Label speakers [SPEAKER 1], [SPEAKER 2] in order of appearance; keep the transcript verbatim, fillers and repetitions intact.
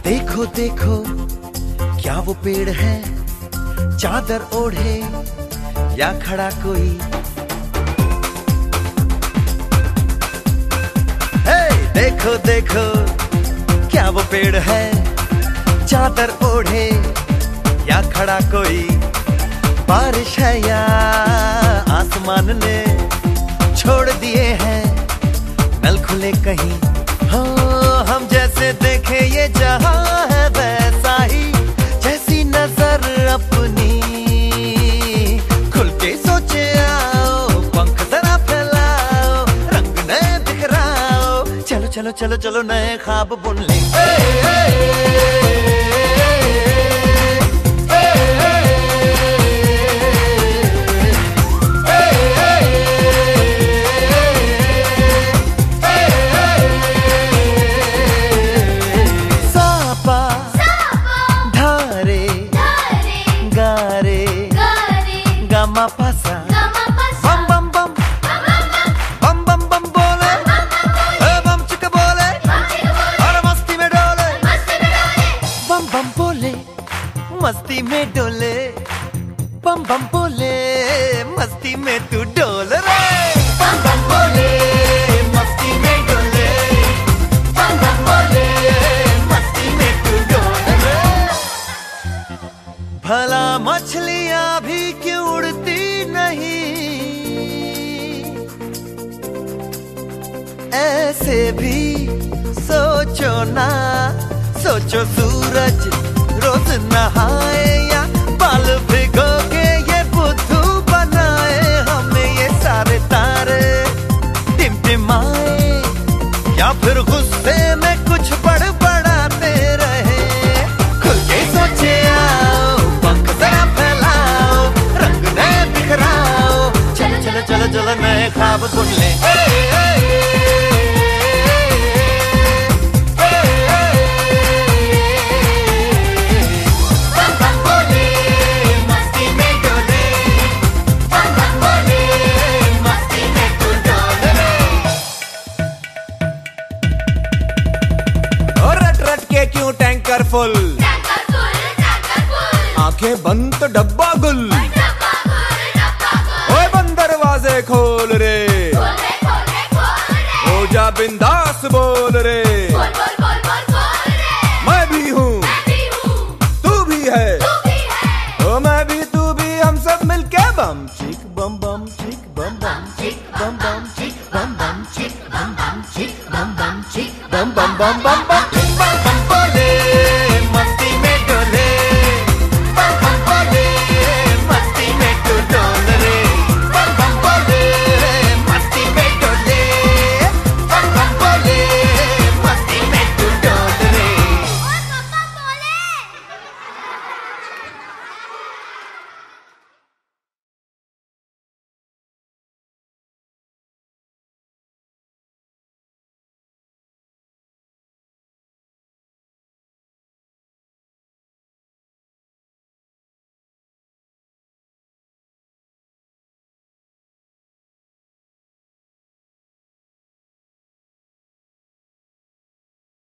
[SPEAKER 1] देखो देखो क्या वो पेड़ है, चादर ओढ़े या खड़ा कोई। हे देखो देखो क्या वो पेड़ है, चादर ओढ़े या खड़ा कोई। बारिश है या आसमान ने छोड़ दिए हैं नल खुले कहीं। हाँ हम जैसे देखे ये जहां है वैसा ही, जैसी नजर अपनी खुल के सोचे आओ। पंख जरा फैलाओ, रंग नए बिखराओ, चलो चलो चलो चलो नए ख्वाब बुन ले। पासा बम बम बम बम बम बम बोले, बम चिक बोले और मस्ती में डोले। बम बम बोले मस्ती में डोले, बम बम बोले मस्ती में तू डोल रे। बम बम बोले मस्ती में डोले, बम बम बोले मस्ती में तू डोल रे। भला मछलियां भी क्यों उड़ती नहीं, ऐसे भी सोचो ना। सोचो सूरज रोज नहाए या बाल भिगो के ये बुद्धू बनाए। हमें ये सारे तारे टिमटिमाए या फिर गुस्से में कुछ बड़बड़ाते रहे। खुल के सोचे आओ, पंख जरा फैलाओ, रंग नए बिखराओ, चलो चलो चलो चलो नए ख्वाब बुन ले।
[SPEAKER 2] क्यों टैंकर फुल, आंखें बंद तो डब्बा गुल। ओए बंद दरवाजे खोल रे, हो जा बिंदास बोल रे। मैं भी हूँ तू भी है, ओ मैं भी तू भी, हम सब मिलके बम चिक बम बम चिक बम बम चिक बम बम चिक बम बम चिक बम बम चिक बम बम चिक बम बम बम बम बम।